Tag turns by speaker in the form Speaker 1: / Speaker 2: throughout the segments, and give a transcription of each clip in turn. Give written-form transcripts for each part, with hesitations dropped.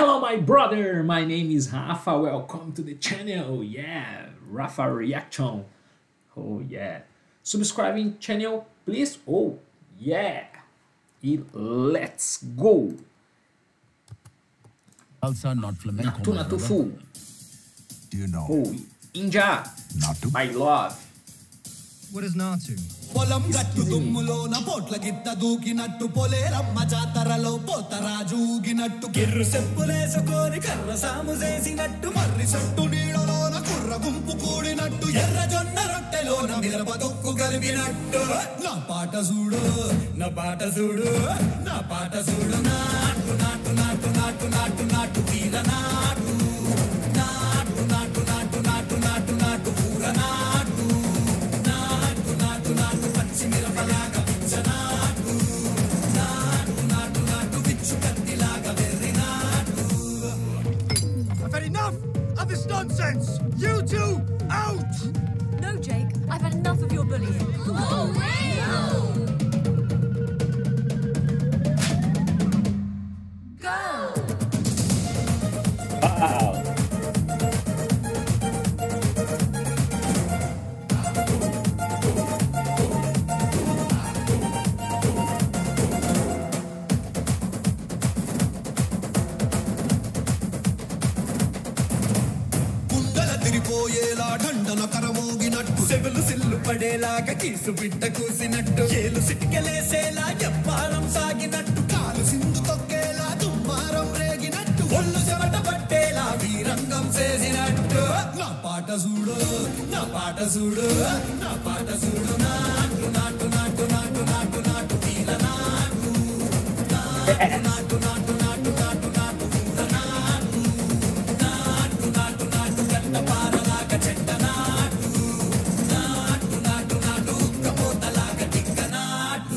Speaker 1: Hello my brother, my name is Rafa, welcome to the channel, yeah, Rafa reaction, oh yeah, subscribing channel please, oh yeah, let's go.
Speaker 2: Salsa, not flamenco.
Speaker 1: Naatu Naatu full.
Speaker 3: Do you know?
Speaker 1: Oh, Inja,
Speaker 3: Naatu?
Speaker 1: my love.
Speaker 4: What is Naatu?
Speaker 5: పొలం గట్టు దుమ్ములోన పోట్ల గిట్ట దూకినట్టు పొలేరమ్మ జాతరలో పోతరాజూగినట్టు గిర్రు సెప్పులేసుకొని కర్ర సాము చేసినట్టు మర్రి సొట్టు నీడలోన కుర్ర గుంపు కూడినట్టు ఎర్ర జొన్న రొట్టెలోన మిరప తొక్కు కలిపినట్టు నా పాట చూడు నా పాట చూడు నా పాట చూడు నాటు నాటు నాటు నాటు నాటు నాటు వీర నాటు నాటు నాటు నాటు నాటు నాటు నాటు పూర నాటు నాటు నాటు నాటు పచ్చి మిరపలాగా పిచ్చనాటు నాటు నాటు నాటు పిచ్చు కత్తిలాగా వెర్రి నాటు.
Speaker 4: I've had enough of this nonsense! You two, out!
Speaker 6: No, Jake, I've had enough of your bullying. Go!
Speaker 1: Wow.
Speaker 5: పోయేలా ఢండన కరమోగినట్టు సెవులు సిల్లు పడేలాగా కీసు బిడ్డ కూసినట్టు ఏలు సిటికెలేసేలా ఎప్పారం సాగినట్టు కాలు సింధు తొక్కేలా దుమ్మారం రేగినట్టు ఒళ్ళు చెమట పట్టేలా వీరంగం చేసినట్టు నా పాట చూడు నా పాట చూడు నా పాట చూడు నాటు నాటు నాటు నాటు నాటు నాటు వీర నాటు నాటు నాటు నాటు నాటు నాటు పూర నాటు నాటు నాటు నాటు గంట పారలాగా చెట్ట నాటు నాటు నాటు నాటు ఉక్కపోతలాగా టిక్క నాటు.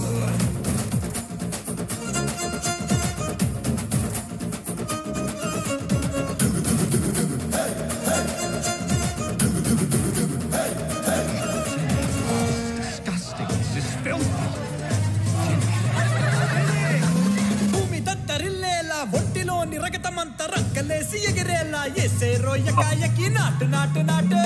Speaker 4: Disgusting. This is filthy.
Speaker 5: భూమి దత్తరిల్లేలా ఒంటిలోని రగతమంతా రక్కలేసి ఎగిరేలా ఎసే రొయ్యకాయకి నాటు నాటు నాటు.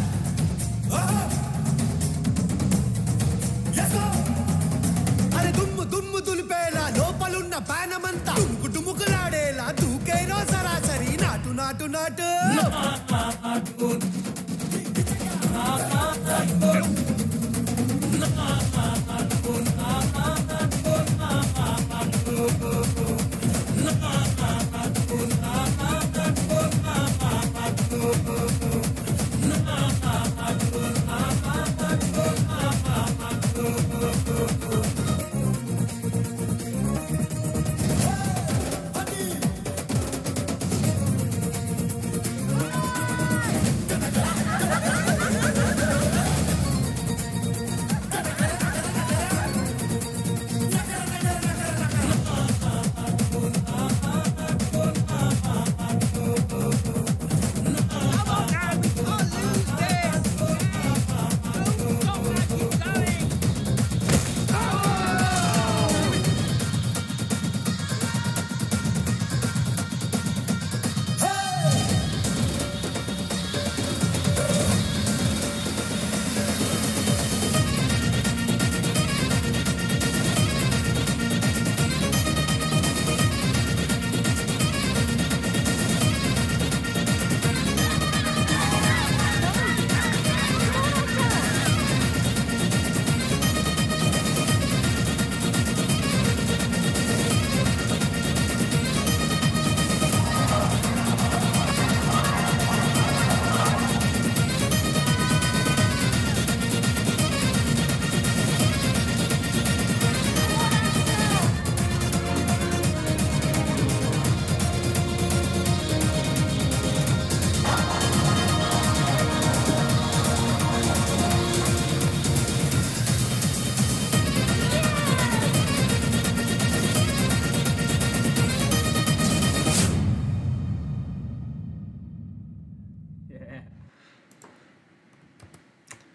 Speaker 5: అరే దుమ్ము దుమ్ము దులిపేలా లోపలున్న పానమంతా దుమ్ము డుముకులాడేలా దూకేనో సరాసరి నాటు నాటు నాటు.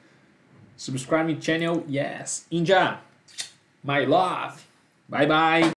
Speaker 1: Subscribe my channel, yes. Inja, my love. Bye bye.